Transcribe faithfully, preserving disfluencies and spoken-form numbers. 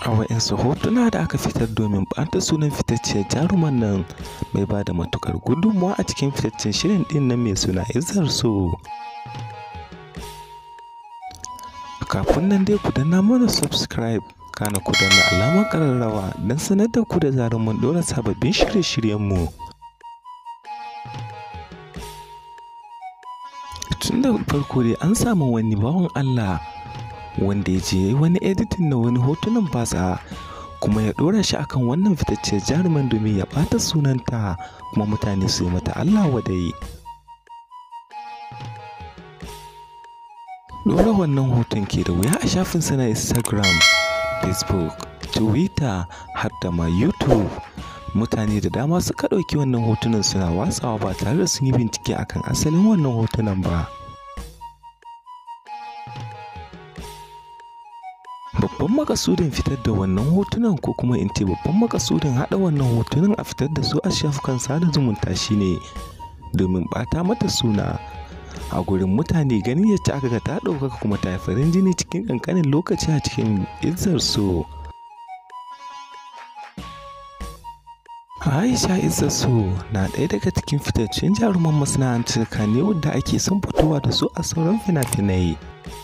A wa'insu hotuna da aka fitar domin ɓata sunan fitacciyar jaruman nan mai ba da matuƙar gudunmawa a cikin fitaccen shirin ɗin nan mai suna Izzar So. Kafin nan dai ku danna mana subscribe, kana ku danna alamar ƙararrawa don sanar da ku da zarar mun ɗora sababbin shirye-shiryenmu. Tun da farko dai an samu wani bawan Allah wanda ya je ya yi wani editing na wani hotunan batsa kuma ya ɗora shi akan wannan fitacciyar jaruman domin ya ɓata sunanta kuma mutane su yi mata Allah wadai. Ɗora wannan hoton ke da wuya a shafinsa na Instagram, Facebook, Twitter har da ma YouTube. Mutane da dama suka ɗauki wannan hotunan suna watsawa ba tare da sun yi bincike akan asalin wannan hotunan ba. Babban makasudin fitar da wannan hotunan ko kuma in ce babban makasudin haɗa wannan hotunan a fitar da su a shafukan sada zumunta shine domin ɓata mata suna a gurin mutane, ganin yadda aka ga ta ɗaukaka kuma ta farin jini cikin ƙanƙanin lokaci a cikin Izzar So. Aisha Izzar So na ɗaya daga cikin fitaccen jaruman masana'antar Kannywood da ake son fitowa da su a sauran fina-finai.